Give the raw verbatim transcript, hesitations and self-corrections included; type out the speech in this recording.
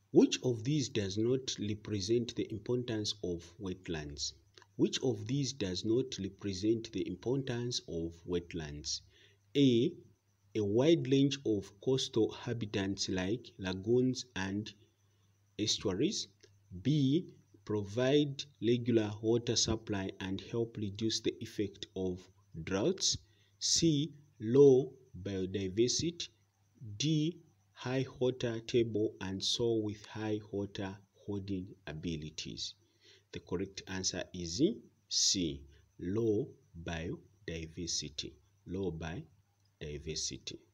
Which of these does not represent the importance of wetlands? Which of these does not represent the importance of wetlands? A. A wide range of coastal habitats like lagoons and estuaries. B. Provide regular water supply and help reduce the effect of droughts. C. Low biodiversity. D. High water table and soil with high water holding abilities. The correct answer is C. Low biodiversity. Low biodiversity.